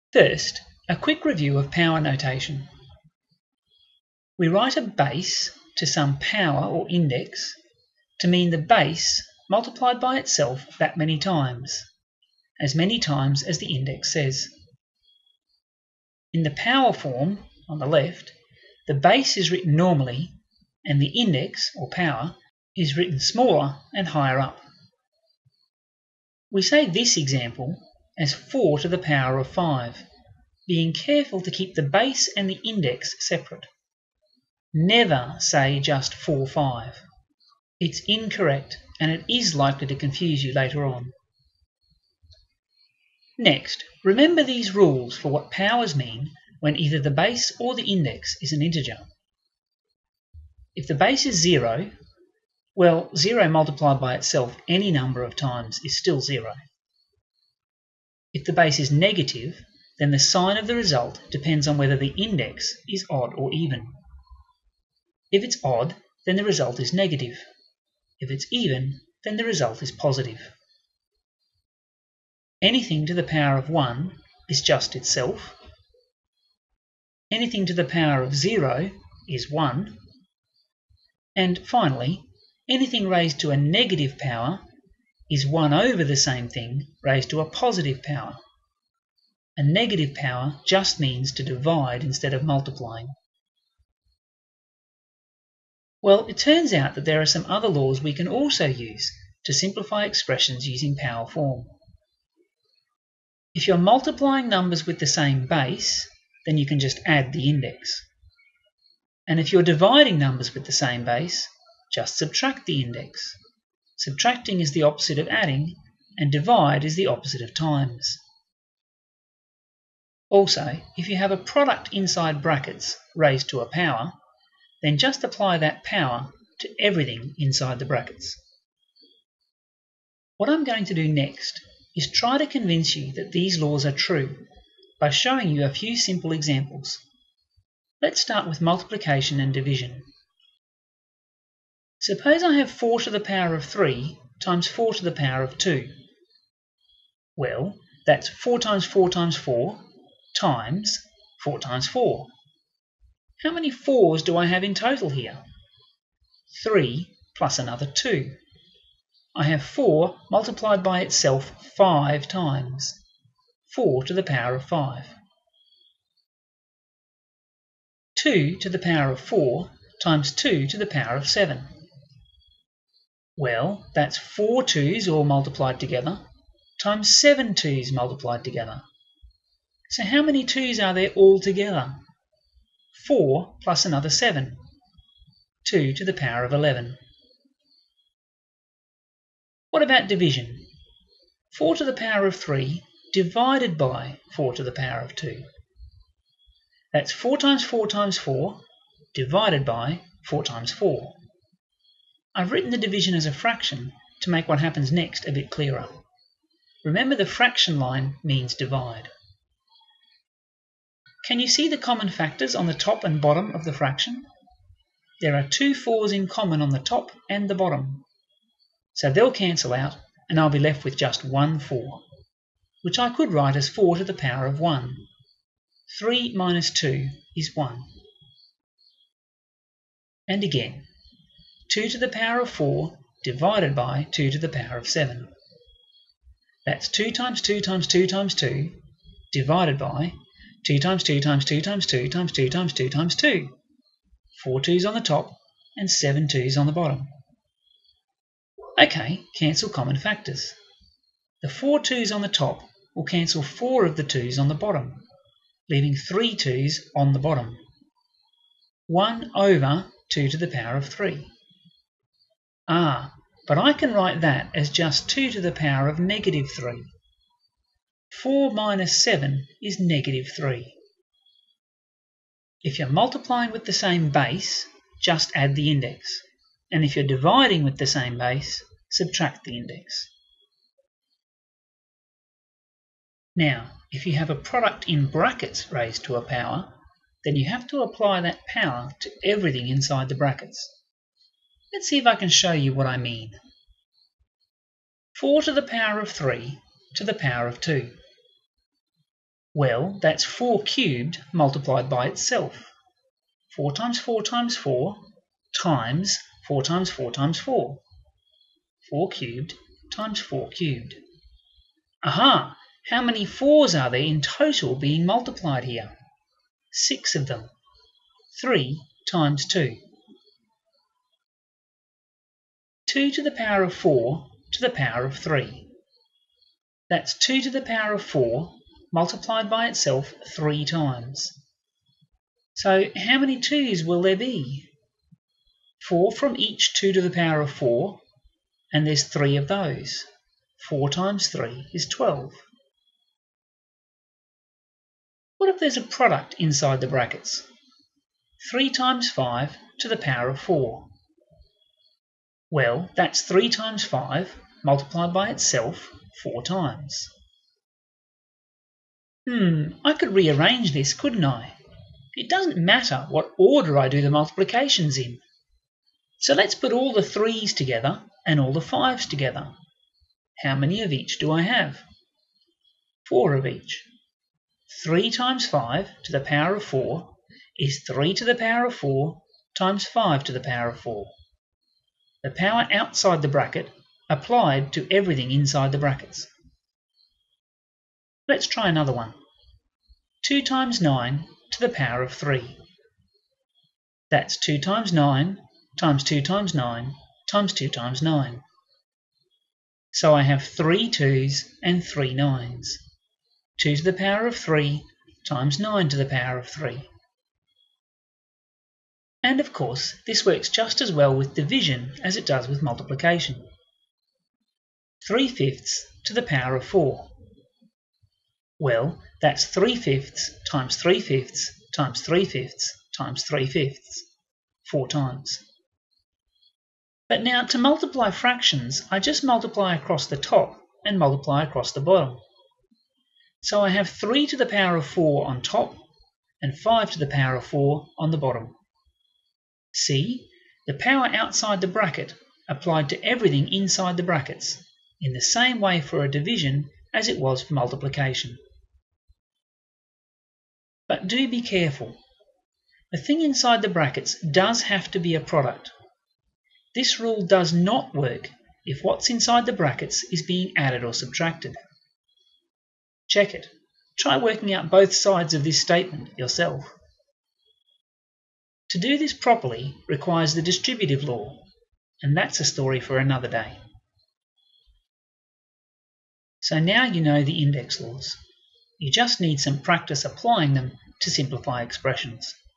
First, a quick review of power notation. We write a base to some power or index to mean the base multiplied by itself that many times as the index says. In the power form, on the left, the base is written normally and the index, or power, is written smaller and higher up. We say this example as 4 to the power of 5, being careful to keep the base and the index separate. Never say just 4, 5. It's incorrect and it is likely to confuse you later on. Next, remember these rules for what powers mean when either the base or the index is an integer. If the base is 0, well, 0 multiplied by itself any number of times is still 0. If the base is negative, then the sign of the result depends on whether the index is odd or even. If it's odd, then the result is negative. If it's even, then the result is positive. Anything to the power of 1 is just itself. Anything to the power of 0 is 1. And finally, anything raised to a negative power is 1 over the same thing raised to a positive power. A negative power just means to divide instead of multiplying. Well, it turns out that there are some other laws we can also use to simplify expressions using power form. If you're multiplying numbers with the same base, then you can just add the index. And if you're dividing numbers with the same base, just subtract the index. Subtracting is the opposite of adding, and divide is the opposite of times. Also, if you have a product inside brackets raised to a power, then just apply that power to everything inside the brackets. What I'm going to do next is try to convince you that these laws are true by showing you a few simple examples. Let's start with multiplication and division. Suppose I have 4 to the power of 3 times 4 to the power of 2. Well, that's 4 times 4 times 4 times 4 times 4. How many 4s do I have in total here? 3 plus another 2. I have 4 multiplied by itself 5 times. 4 to the power of 5. 2 to the power of 4 times 2 to the power of 7. Well, that's 4 2's all multiplied together times 7 2's multiplied together. So how many 2's are there all together? 4 plus another 7. 2 to the power of 11. What about division? 4 to the power of 3 divided by 4 to the power of 2. That's 4 times 4 times 4 divided by 4 times 4. I've written the division as a fraction to make what happens next a bit clearer. Remember, the fraction line means divide. Can you see the common factors on the top and bottom of the fraction? There are 2 4's in common on the top and the bottom. So they'll cancel out and I'll be left with just 1 4, which I could write as 4 to the power of 1. 3 minus 2 is 1. And again, 2 to the power of 4 divided by 2 to the power of 7. That's 2 times 2 times 2 times 2 divided by 2 times 2 times 2 times 2 times 2 times 2 times 2. 4 2's on the top and 7 2's on the bottom. Okay, cancel common factors. The 4 2's on the top will cancel 4 of the 2's on the bottom, leaving 3 2's on the bottom. 1 over 2 to the power of 3. But I can write that as just 2 to the power of negative 3. 4 minus 7 is negative 3. If you're multiplying with the same base, just add the index. And if you're dividing with the same base, subtract the index. Now, if you have a product in brackets raised to a power, then you have to apply that power to everything inside the brackets. Let's see if I can show you what I mean. 4 to the power of 3 to the power of 2. Well, that's 4 cubed multiplied by itself. 4 times 4 times 4 times 4 times 4 times 4. 4 cubed times 4 cubed. Aha! How many 4s are there in total being multiplied here? 6 of them. 3 times 2. 2 to the power of 4 to the power of 3. That's 2 to the power of 4 multiplied by itself 3 times. So how many 2's will there be? 4 from each 2 to the power of 4, and there's 3 of those. 4 times 3 is 12. What if there's a product inside the brackets? 3 times 5 to the power of 4. Well, that's 3 times 5 multiplied by itself 4 times. I could rearrange this, couldn't I? It doesn't matter what order I do the multiplications in. So let's put all the 3's together and all the 5's together. How many of each do I have? 4 of each. 3 times 5 to the power of 4 is 3 to the power of 4 times 5 to the power of 4. The power outside the bracket applied to everything inside the brackets. Let's try another one. 2 times 9 to the power of 3. That's 2 times 9 times 2 times 9 times 2 times 9. So I have 3 2's and 3 9's. 2 to the power of 3 times 9 to the power of 3. And of course, this works just as well with division as it does with multiplication. 3/5 to the power of 4. Well, that's 3/5 times 3/5 times 3/5 times 3/5, 4 times. But now to multiply fractions, I just multiply across the top and multiply across the bottom. So I have 3 to the power of 4 on top and 5 to the power of 4 on the bottom. See, the power outside the bracket applied to everything inside the brackets, in the same way for a division as it was for multiplication. But do be careful. The thing inside the brackets does have to be a product. This rule does not work if what's inside the brackets is being added or subtracted. Check it. Try working out both sides of this statement yourself. To do this properly requires the distributive law, and that's a story for another day. So now you know the index laws. You just need some practice applying them to simplify expressions.